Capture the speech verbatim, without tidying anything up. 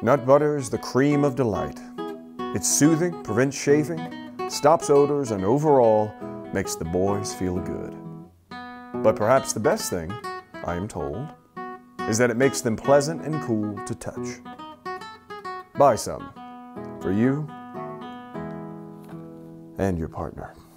Nut butter is the cream of delight. It's soothing, prevents chafing, stops odors, and overall makes the boys feel good. But perhaps the best thing, I am told, is that it makes them pleasant and cool to touch. Buy some for you and your partner.